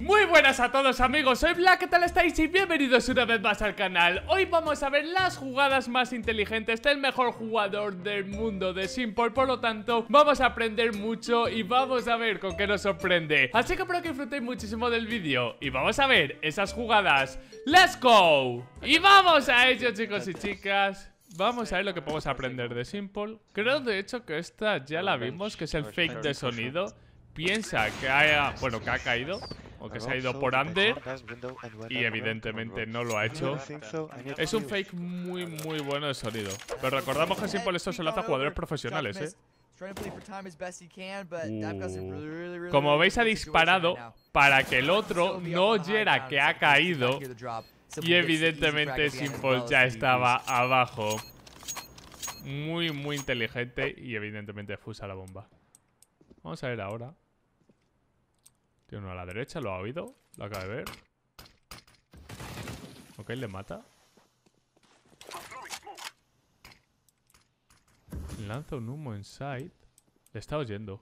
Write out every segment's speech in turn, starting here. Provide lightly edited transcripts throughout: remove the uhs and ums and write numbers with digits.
Muy buenas a todos amigos, soy Black, ¿qué tal estáis? Y bienvenidos una vez más al canal. Hoy vamos a ver las jugadas más inteligentes del mejor jugador del mundo de Simple. Por lo tanto, vamos a aprender mucho y vamos a ver con qué nos sorprende. Así que espero que disfrutéis muchísimo del vídeo y vamos a ver esas jugadas. ¡Let's go! Y vamos a ello, chicos y chicas. Vamos a ver lo que podemos aprender de Simple. Creo de hecho que esta ya la vimos, que es el fake de sonido. Piensa que ha caído o que se ha ido por under y evidentemente no lo ha hecho. Es un fake muy bueno de sonido. Pero recordamos que Simple esto se lo hace a jugadores profesionales, Como veis ha disparado para que el otro no oyera que ha caído. Y evidentemente Simple ya estaba abajo. Muy inteligente y evidentemente fusa la bomba. Vamos a ver ahora. Tiene uno a la derecha, lo ha oído. Lo acaba de ver. Ok, le mata. Lanza un humo en side. Le está oyendo.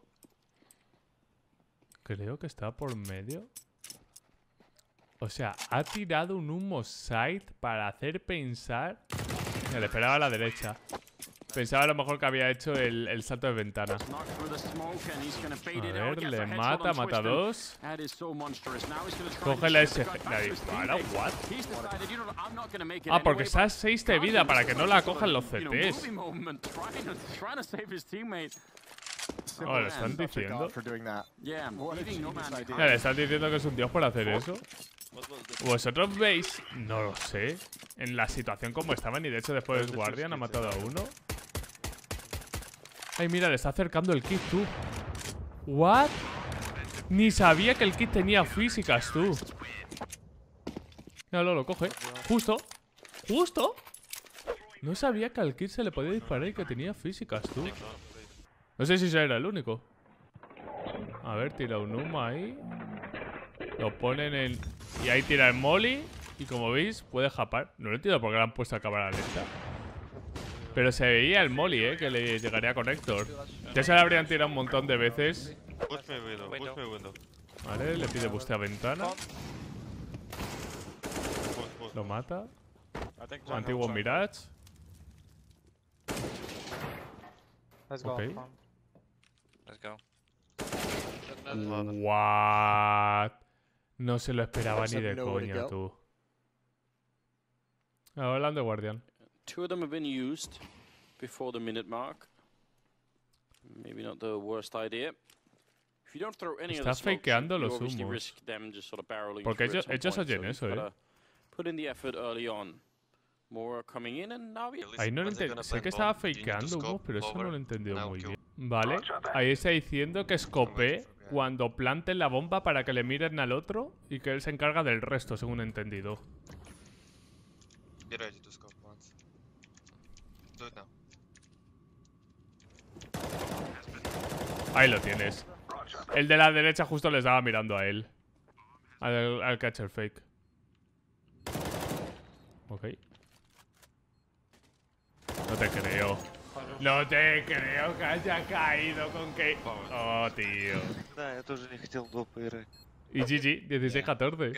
Creo que está por medio. O sea, ha tirado un humo side para hacer pensar. Mira, le esperaba a la derecha. Pensaba a lo mejor que había hecho el salto de ventana. A ver, le mata dos. Coge la SF. La dispara, what? Ah, porque está a 6 de vida para que no la cojan los CTs. Oh, ¿le están diciendo? Le están diciendo que es un dios por hacer eso. ¿Vosotros veis? No lo sé. En la situación como estaban y de hecho después del Guardian ha matado a uno. Ay, mira, le está acercando el kit, tú. ¿What? Ni sabía que el kit tenía físicas, tú. Míralo, lo coge. Justo. No sabía que al kit se le podía disparar y que tenía físicas, tú. No sé si ese era el único. A ver, tira un humo ahí. Lo ponen en... Y ahí tira el molly. Y como veis, puede japar. No lo entiendo por qué le han puesto a cámara lenta. Pero se veía el molly, que le llegaría a Connector. Ya se le habrían tirado un montón de veces. Vale, le pide boost a ventana. Lo mata. Antiguo Mirage. Ok. What? No se lo esperaba ni de coña, tú. Hablando de Guardian. Two of them have been used before the minute mark. Maybe not the worst idea. If you don't throw any of the smokes, you obviously risk them just sort of barreling porque through at some ellos point, oyen eso, put in the effort early on. More are coming in and now ahí no lo entendí. Sé que estaba fakeando humos, pero eso no lo he entendido muy bien. Vale, ahí está diciendo que escopee cuando planten la bomba para que le miren al otro y que él se encarga del resto, según he entendido. Ahí lo tienes. El de la derecha justo le estaba mirando a él. Al catcher fake. Ok. No te creo. No te creo que haya caído con que... Oh, tío. Y GG, 16-14.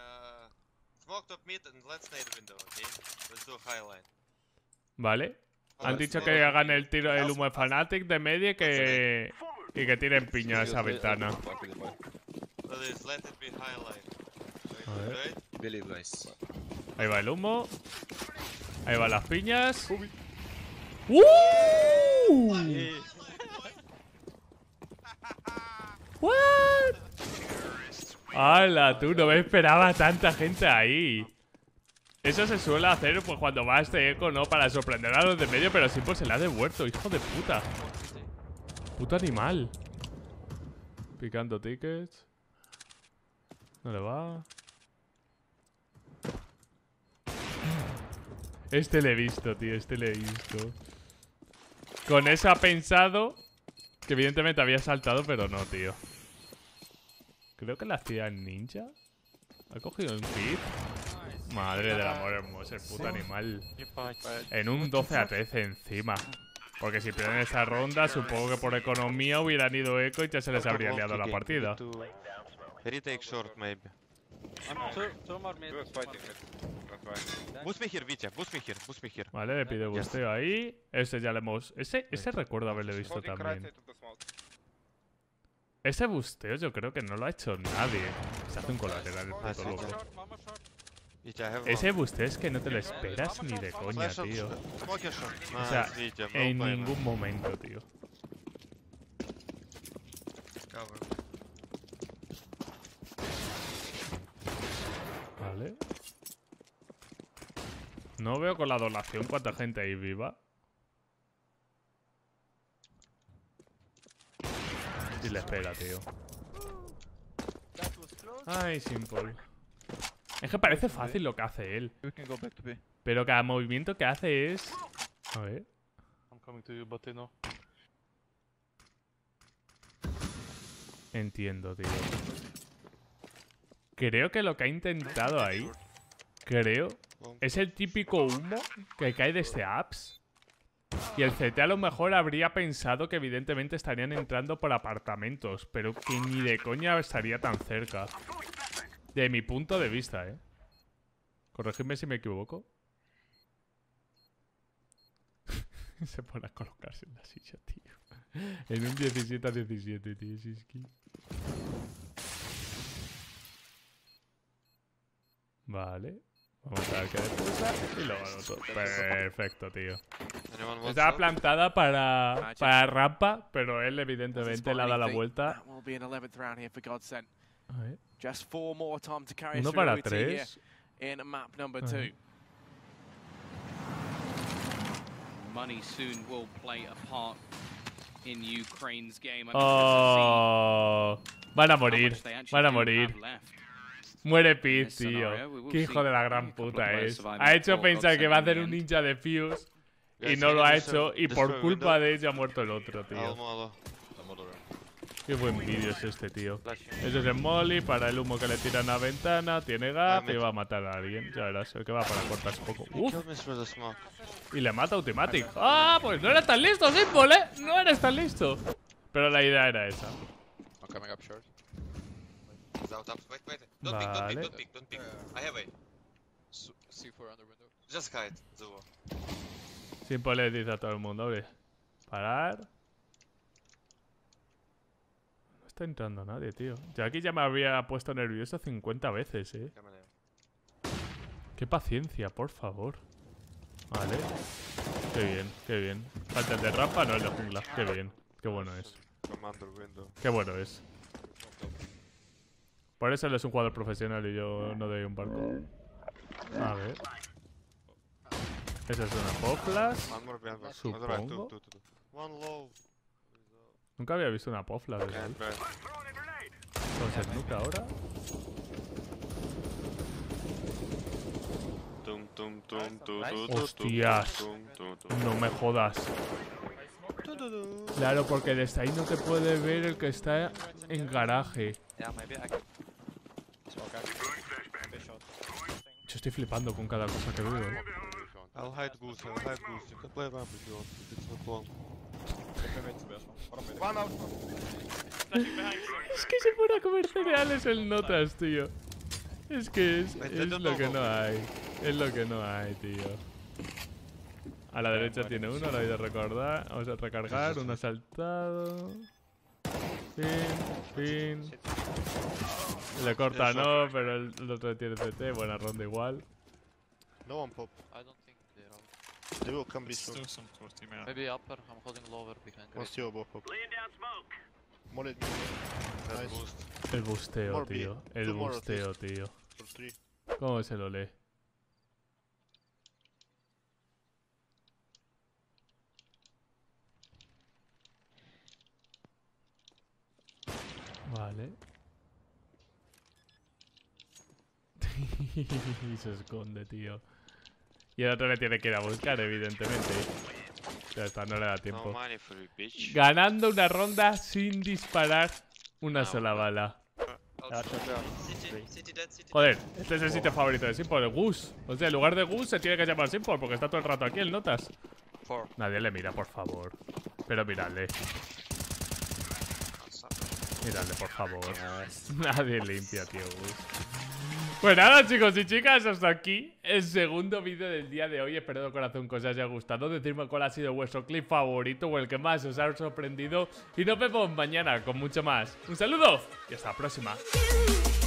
Vale. Han dicho que hagan el tiro del humo de Fnatic de media y que tiren piña a esa ventana. A ver. Ahí va el humo. Ahí van las piñas. What? ¡Hala, tú! No me esperaba tanta gente ahí. Eso se suele hacer pues cuando va este eco, ¿no? Para sorprender a los de medio, pero siempre se le ha devuelto, hijo de puta. Puto animal. Picando tickets. No le va. Este le he visto, tío, este le he visto. Con eso ha pensado que evidentemente había saltado, pero no, tío. Creo que la hacía ninja. ¿Ha cogido un kit? Madre del amor hermoso, el puto animal. En un 12-13 encima. Porque si pierden esta ronda, supongo que por economía hubieran ido eco y ya se les habría liado la partida. Retake short, maybe. Two more mid. Boost me here, Vitya. Boost me here. Vale, le pide busteo ahí. Ese ya le hemos... Ese recuerdo haberle visto también. Ese busteo yo creo que no lo ha hecho nadie. Se hace un colateral el puto loco. Ese busteo es que no te lo esperas ni de coña, tío. O sea, en ningún momento, tío. Vale. No veo con la donación cuánta gente hay viva. Y le espera, tío. Ay, Simple. Es que parece fácil lo que hace él. Pero cada movimiento que hace es... A ver. Entiendo, tío. Creo que lo que ha intentado ahí... es el típico humo que cae desde apps. Y el CT a lo mejor habría pensado que evidentemente estarían entrando por apartamentos, pero que ni de coña estaría tan cerca. De mi punto de vista, Corregidme si me equivoco. Se pone a colocarse en la silla, tío. En un 17-17, tío. Si es que... Vale. Vamos a ver qué después. Y luego otro. Perfecto, tío. Estaba plantada para rampa, pero él evidentemente le ha dado la vuelta. A ver. 1 para 3. Oh, van a morir. Van a morir. Muere Pete, tío. Qué hijo de la gran puta es. Ha hecho pensar que va a hacer un ninja de Fuse y no lo ha hecho. Y por culpa de ella ha muerto el otro, tío. Qué buen vídeo es este, tío. Eso es el Molly para el humo que le tiran a la ventana. Tiene gap y va a matar a alguien. Ya verás, el que va para cortarse un poco. ¡Uf! Y le mata Automatic. ¡Ah! Pues no eres tan listo, Simple, No eres tan listo. Pero la idea era esa. Vale. Simple le dice a todo el mundo, oye, parar. No está entrando nadie, tío. Yo aquí ya me había puesto nervioso 50 veces, Qué paciencia, por favor. Vale. Qué bien, qué bien. Falta el de rampa, no el de jungla. Qué bien, qué bueno es. Qué bueno es. Por eso él es un jugador profesional y yo no doy un barco. A ver. Esa es una Poflas. Supongo. Nunca había visto una Poflas desde ahí. Entonces, nunca ahora. Hostias. No me jodas. Claro, porque desde ahí no te puede ver el que está en garaje. Yo estoy flipando con cada cosa que veo. Es que se pone a comer cereales el Notas, tío. Es que es lo que no hay. Es lo que no hay, tío. A la derecha tiene uno, lo voy a recordar. Vamos a recargar, uno saltado. Fin. Le corta no, pero el otro tiene CT. Buena ronda igual. No one pop. I don't think they're out. They will come this way. Maybe upper. I'm holding lower behind. What's your pop? El busteo, tío. El busteo, tío. ¿Cómo se lo lee? Vale. Y se esconde, tío. Y el otro le tiene que ir a buscar, evidentemente. Ya está, no le da tiempo. Ganando una ronda sin disparar una sola bala. Joder, este es el sitio favorito de Simple, el Gus. O sea, en lugar de Gus se tiene que llamar Simple porque está todo el rato aquí el Notas. Nadie le mira, por favor. Pero miradle. Mírale, por favor. Nadie limpia, tío. Pues nada, chicos y chicas, hasta aquí el segundo vídeo del día de hoy. Espero de corazón que os haya gustado. Decidme cuál ha sido vuestro clip favorito o el que más os ha sorprendido. Y nos vemos mañana con mucho más. Un saludo y hasta la próxima.